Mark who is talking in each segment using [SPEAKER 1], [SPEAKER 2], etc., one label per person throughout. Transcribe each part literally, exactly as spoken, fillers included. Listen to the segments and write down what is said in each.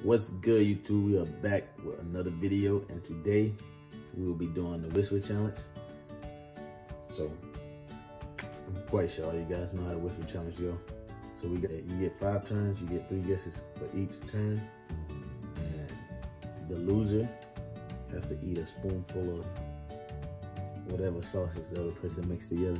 [SPEAKER 1] What's good, YouTube? We are back with another video, and today we will be doing the whisper challenge. So I'm quite sure all you guys know how the whisper challenge go. So we get you get five turns, you get three guesses for each turn, and the loser has to eat a spoonful of whatever sauces the other person makes together.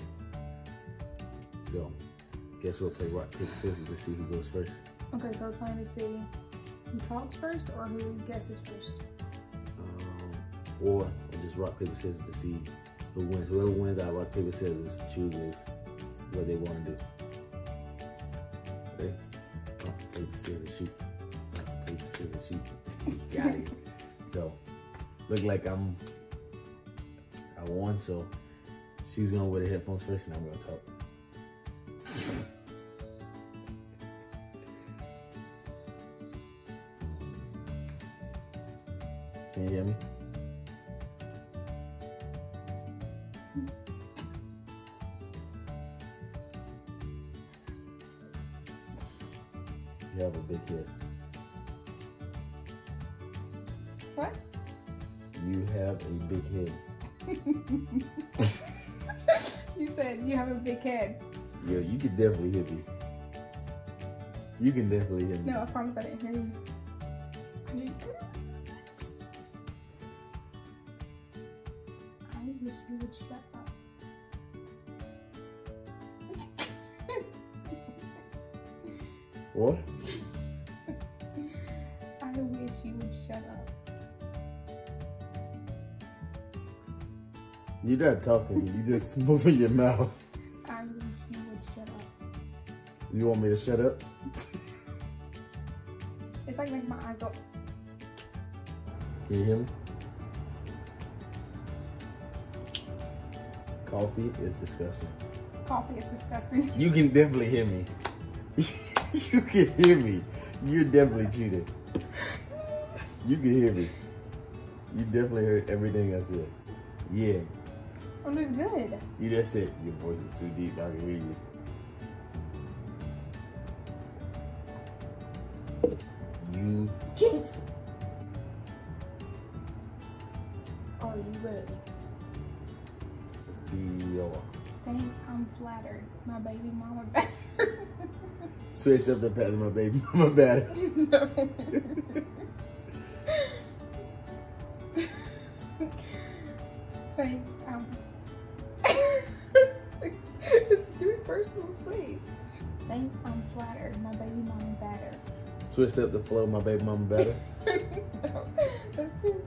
[SPEAKER 1] So guess we'll play rock, paper, scissors to see who goes first.
[SPEAKER 2] Okay, so we're playing to see who talks first or who guesses first?
[SPEAKER 1] Um, or, or just rock, paper, scissors to see who wins. Whoever wins out of rock, paper, scissors chooses what they want to do. Okay? Rock, paper, scissors, shoot. Rock, paper, scissors, shoot. Got it. So, look like I'm, I won, so she's going to wear the headphones first and I'm going to talk. Can you hear me? You have a big head.
[SPEAKER 2] What?
[SPEAKER 1] You have a big head.
[SPEAKER 2] You said you have a big head.
[SPEAKER 1] Yeah, you can definitely hear me. You can definitely hear me.
[SPEAKER 2] No, I promise I didn't hear you. I wish you would shut up.
[SPEAKER 1] What?
[SPEAKER 2] I wish you would shut up.
[SPEAKER 1] You're not talking, you just moving your mouth.
[SPEAKER 2] I wish you would shut up.
[SPEAKER 1] You want me to shut up?
[SPEAKER 2] It's like making my eyes go.
[SPEAKER 1] Can you hear me? Coffee is disgusting.
[SPEAKER 2] Coffee is disgusting.
[SPEAKER 1] You can definitely hear me. You can hear me. You're definitely cheating. You can hear me. You definitely heard everything I said. Yeah.
[SPEAKER 2] Oh, that's good.
[SPEAKER 1] You just said your voice is too deep. I can hear you. You
[SPEAKER 2] Jinx. Are you ready?
[SPEAKER 1] Yo.
[SPEAKER 2] Thanks, I'm flattered. My baby mama better.
[SPEAKER 1] Switch up the pattern, my baby mama better.
[SPEAKER 2] No. Thanks, um. It's three personal space. Thanks, I'm flattered. My baby mama better.
[SPEAKER 1] Switch up the flow, my baby mama better.
[SPEAKER 2] No, that's too.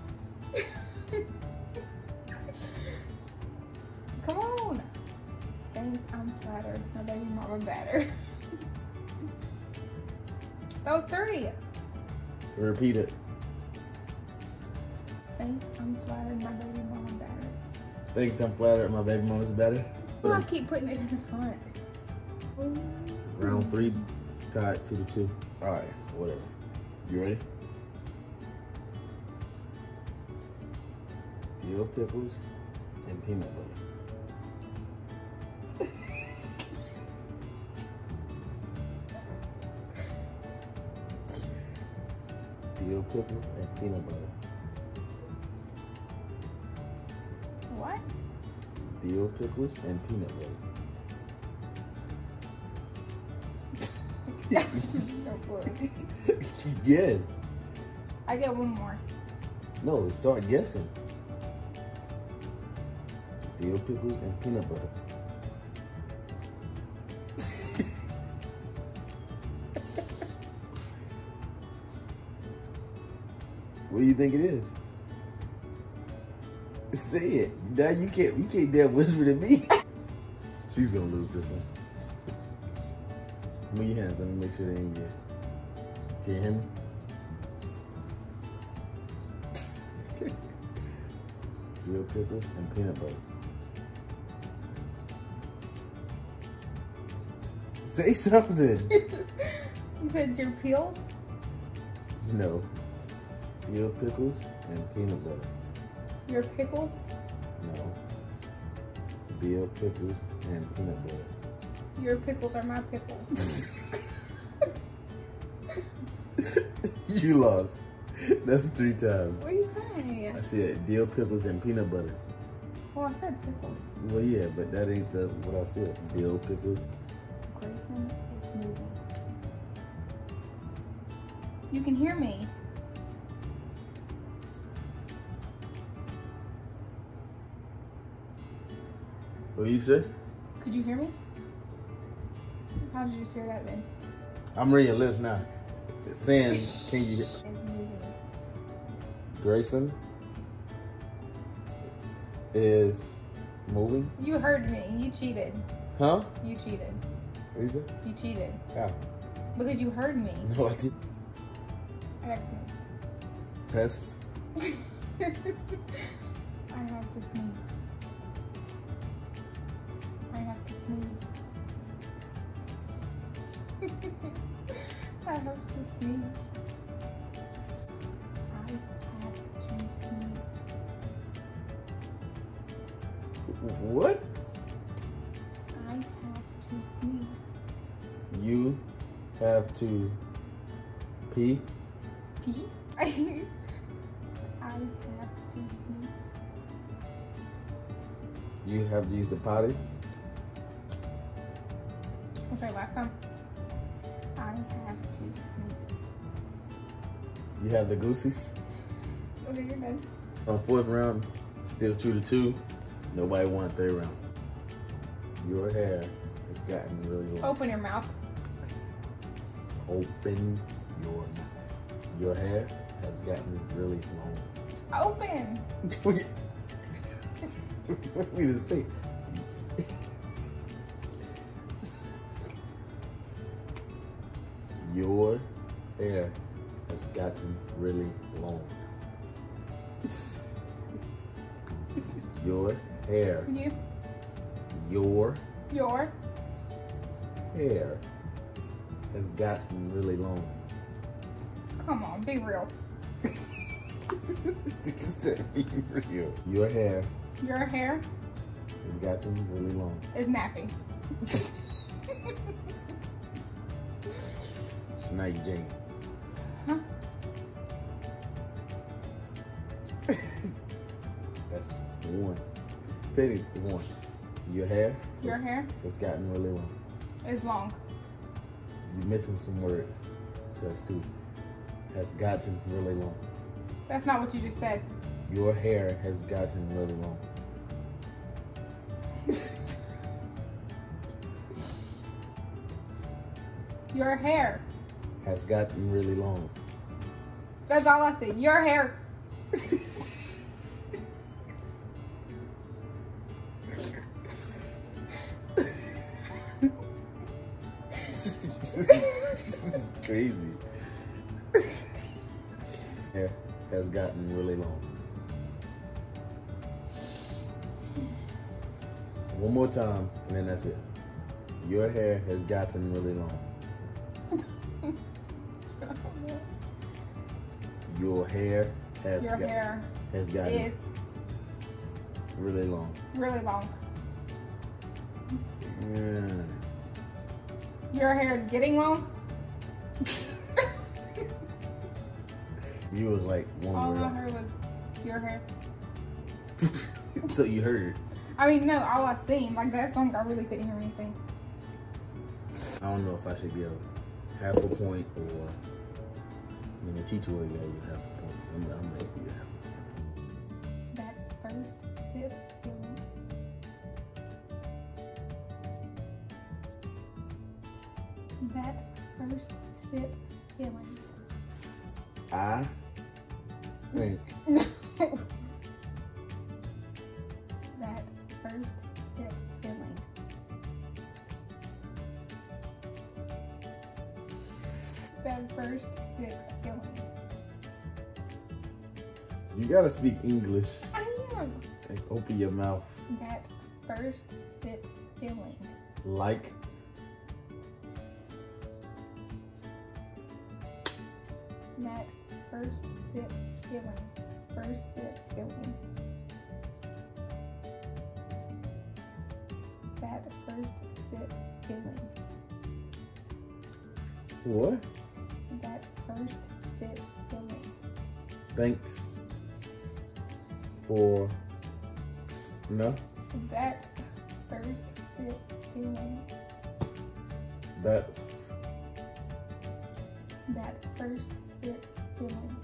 [SPEAKER 2] Come on. Thanks, I'm flattered. My baby mama better. That was three.
[SPEAKER 1] Repeat it.
[SPEAKER 2] Thanks, I'm flattered. My baby mama better.
[SPEAKER 1] Thanks, I'm flattered. My baby mama's better.
[SPEAKER 2] Why do I keep putting it in the front?
[SPEAKER 1] Round three, it's tied two to two. All right, whatever. You ready? Dill pickles and peanut butter. Dill pickles and peanut butter.
[SPEAKER 2] What?
[SPEAKER 1] Dill pickles and peanut butter.
[SPEAKER 2] No, boy.
[SPEAKER 1] Yes.
[SPEAKER 2] I get one more.
[SPEAKER 1] No, start guessing. Dill pickles and peanut butter. What do you think it is? Say it. Now you can't. You can't dare whisper to me. She's gonna lose this one. Move your hands. Let me make sure they ain't good. Can you hear me? Dill pickles and peanut butter. Say something.
[SPEAKER 2] You said your peels?
[SPEAKER 1] No. Dill pickles and peanut butter.
[SPEAKER 2] Your pickles?
[SPEAKER 1] No. Dill pickles and peanut butter.
[SPEAKER 2] Your pickles are my pickles.
[SPEAKER 1] You lost. That's three times.
[SPEAKER 2] What are you saying?
[SPEAKER 1] I said dill pickles and peanut butter.
[SPEAKER 2] Well, I said pickles.
[SPEAKER 1] Well, yeah, but that ain't the what I said. Dill pickles.
[SPEAKER 2] Grayson is moving. You can hear me.
[SPEAKER 1] What you said?
[SPEAKER 2] Could you hear me? How did you just hear that then?
[SPEAKER 1] I'm reading your lips now. It's saying, can you?
[SPEAKER 2] Is moving.
[SPEAKER 1] Grayson is moving.
[SPEAKER 2] You heard me. You cheated.
[SPEAKER 1] Huh?
[SPEAKER 2] You cheated.
[SPEAKER 1] What you said?
[SPEAKER 2] You cheated.
[SPEAKER 1] How?
[SPEAKER 2] Because you heard me.
[SPEAKER 1] No, I didn't.
[SPEAKER 2] I got
[SPEAKER 1] Test.
[SPEAKER 2] sneeze. I have to sneeze. I have to sneeze. I have to sneeze. I have to sneeze.
[SPEAKER 1] What?
[SPEAKER 2] I have to sneeze.
[SPEAKER 1] You have to pee.
[SPEAKER 2] Pee? I have to sneeze.
[SPEAKER 1] You have to use the potty.
[SPEAKER 2] Okay, last time. I have to sneeze.
[SPEAKER 1] You have the goosies.
[SPEAKER 2] Okay, you're done.
[SPEAKER 1] On fourth round, still two to two. Nobody won third round. Your hair has gotten really long.
[SPEAKER 2] Open your mouth.
[SPEAKER 1] Open your mouth. Your hair has gotten really long.
[SPEAKER 2] Open.
[SPEAKER 1] What you want me to say? Your hair has gotten really long. Your hair.
[SPEAKER 2] You.
[SPEAKER 1] Your
[SPEAKER 2] Your.
[SPEAKER 1] hair has gotten really long.
[SPEAKER 2] Come on, be real.
[SPEAKER 1] Be real. Your hair
[SPEAKER 2] Your hair
[SPEAKER 1] has gotten really long.
[SPEAKER 2] is nappy.
[SPEAKER 1] So now you Jane.
[SPEAKER 2] Huh?
[SPEAKER 1] That's one. Take it, one. Your hair
[SPEAKER 2] Your hair
[SPEAKER 1] has gotten really long.
[SPEAKER 2] is long.
[SPEAKER 1] You're missing some words. So that's two. Has gotten really long.
[SPEAKER 2] That's not what you just said.
[SPEAKER 1] Your hair has gotten really long.
[SPEAKER 2] Your hair.
[SPEAKER 1] Has gotten really long.
[SPEAKER 2] That's all I said. Your hair.
[SPEAKER 1] This is crazy. Hair has gotten really long. One more time, and then that's it. Your hair has gotten really long. Your hair has
[SPEAKER 2] Your
[SPEAKER 1] got,
[SPEAKER 2] hair
[SPEAKER 1] has gotten
[SPEAKER 2] is
[SPEAKER 1] really long.
[SPEAKER 2] really long.
[SPEAKER 1] Mm.
[SPEAKER 2] Your hair is getting long.
[SPEAKER 1] You was like one
[SPEAKER 2] All
[SPEAKER 1] word
[SPEAKER 2] I
[SPEAKER 1] off.
[SPEAKER 2] heard was your hair.
[SPEAKER 1] So you heard.
[SPEAKER 2] I mean, no, all I seen. Like that song, I really couldn't hear anything.
[SPEAKER 1] I don't know if I should give half a point or when the teacher would give you half a point. I'm, I'm gonna give you half
[SPEAKER 2] That first sip feeling. That first sip feeling.
[SPEAKER 1] I think
[SPEAKER 2] That first sip feeling. That first sip feeling.
[SPEAKER 1] you gotta speak English.
[SPEAKER 2] I am.
[SPEAKER 1] Like, open your mouth.
[SPEAKER 2] That first sip feeling.
[SPEAKER 1] Like
[SPEAKER 2] That first sip feeling. First sip feeling. That first sip feeling.
[SPEAKER 1] what?
[SPEAKER 2] That first sip
[SPEAKER 1] Thanks for no.
[SPEAKER 2] That first sip feeling.
[SPEAKER 1] That's
[SPEAKER 2] That first sip feeling.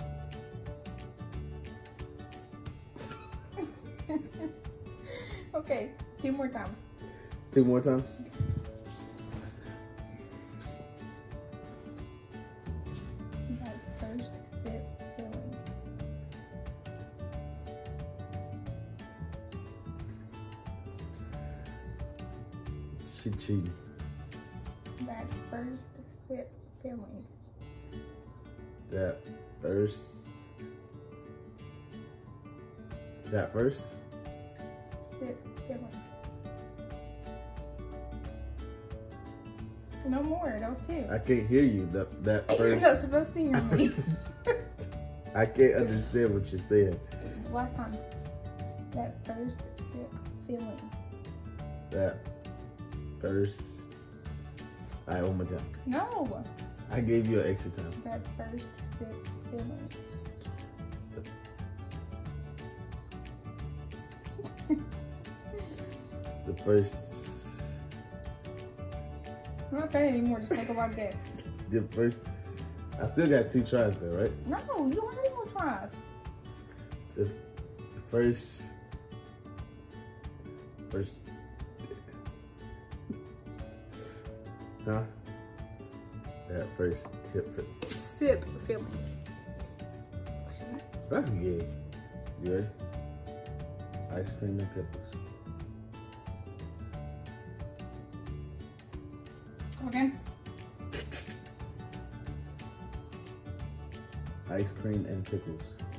[SPEAKER 2] Okay, two more times.
[SPEAKER 1] two more times.
[SPEAKER 2] That first sip feeling.
[SPEAKER 1] She cheating.
[SPEAKER 2] That first sip feeling.
[SPEAKER 1] That first. That first.
[SPEAKER 2] Sip feeling. No more, those two.
[SPEAKER 1] I can't hear you. That that
[SPEAKER 2] You're
[SPEAKER 1] first.
[SPEAKER 2] not supposed to hear me.
[SPEAKER 1] I can't understand what you're saying.
[SPEAKER 2] Last time. That first sip feeling.
[SPEAKER 1] That first. All right, one more time.
[SPEAKER 2] No.
[SPEAKER 1] I gave you an extra time.
[SPEAKER 2] That first sip feeling.
[SPEAKER 1] The first.
[SPEAKER 2] I'm not saying anymore, just take a wild guess.
[SPEAKER 1] The first. I still got two tries though, right?
[SPEAKER 2] No, you don't have any more tries.
[SPEAKER 1] The, the first. First. Huh? That first tip.
[SPEAKER 2] Sip feeling.
[SPEAKER 1] That's gay. You ready? Ice cream and pickles.
[SPEAKER 2] Okay.
[SPEAKER 1] Ice cream and pickles.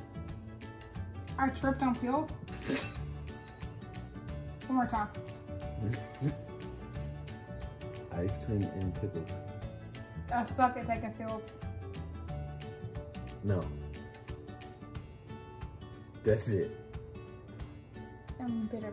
[SPEAKER 2] I tripped on pills. One more time.
[SPEAKER 1] Ice cream and pickles.
[SPEAKER 2] I suck at taking pills.
[SPEAKER 1] No. That's it.
[SPEAKER 2] I'm bitter.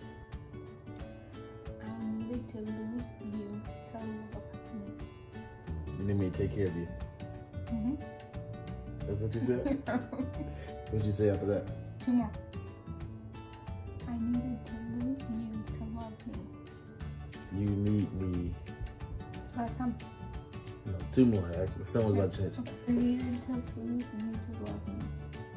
[SPEAKER 2] I needed to lose you to love me.
[SPEAKER 1] You need me to take care of you.
[SPEAKER 2] Mm-hmm.
[SPEAKER 1] That's what you said? What'd you say after that?
[SPEAKER 2] Two more. I needed to lose you to love me.
[SPEAKER 1] You need me.
[SPEAKER 2] Last time.
[SPEAKER 1] No, two more. Someone's about to change.
[SPEAKER 2] Okay. I needed to lose you to love me.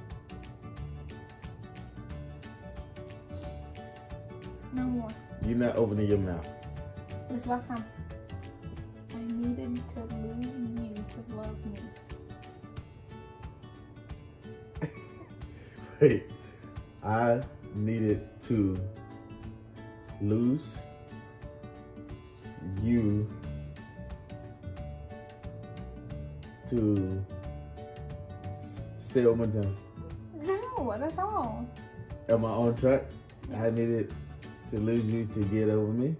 [SPEAKER 2] No more.
[SPEAKER 1] You're not opening your mouth.
[SPEAKER 2] This last time. I needed to lose you to love me.
[SPEAKER 1] Wait. I needed to lose you to say it one more time.
[SPEAKER 2] No, that's all.
[SPEAKER 1] Am I on track?
[SPEAKER 2] Yeah.
[SPEAKER 1] I needed to lose you to get over me.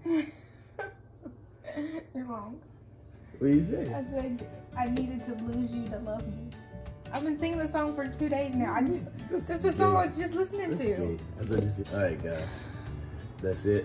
[SPEAKER 2] You're wrong.
[SPEAKER 1] What do you say?
[SPEAKER 2] I said I needed to lose you to love me. I've been singing the song for two days now. I just
[SPEAKER 1] That's
[SPEAKER 2] this is the song I
[SPEAKER 1] gay.
[SPEAKER 2] was just listening
[SPEAKER 1] That's
[SPEAKER 2] to.
[SPEAKER 1] gay. I thought you said, all right, guys. That's it.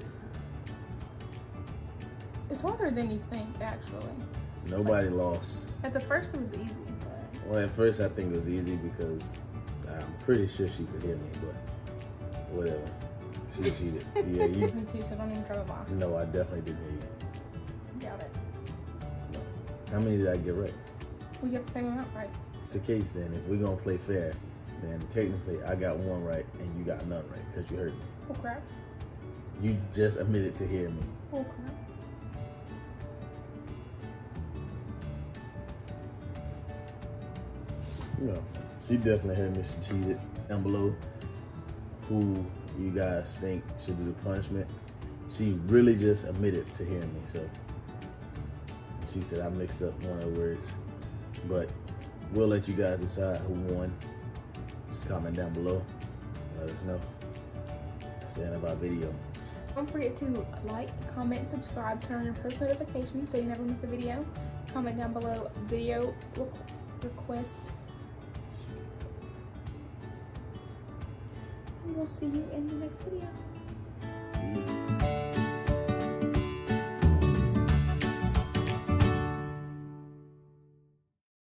[SPEAKER 2] It's harder than you think, actually.
[SPEAKER 1] Nobody lost.
[SPEAKER 2] At the first it was easy, but
[SPEAKER 1] Well, at first I think it was easy because I'm pretty sure she could hear me, but whatever. She cheated. Yeah, you.
[SPEAKER 2] me too, so don't even try to lie.
[SPEAKER 1] No, I definitely didn't hear you.
[SPEAKER 2] Doubt it.
[SPEAKER 1] No. How many did I get right?
[SPEAKER 2] We got the same amount right.
[SPEAKER 1] It's the case then. If we're gonna play fair, then technically I got one right and you got none right because you heard me.
[SPEAKER 2] Oh crap.
[SPEAKER 1] You just admitted to hearing me.
[SPEAKER 2] Oh crap.
[SPEAKER 1] No, she definitely heard me. She cheated. Down below, who you guys think should do the punishment? She really just admitted to hearing me. So she said I mixed up one of the words, but we'll let you guys decide who won. Just comment down below. Let us know. That's the end of our video.
[SPEAKER 2] Don't forget to like, comment, subscribe, turn on your post notifications so you never miss a video. Comment down below video requ request. And we'll see you in the next video.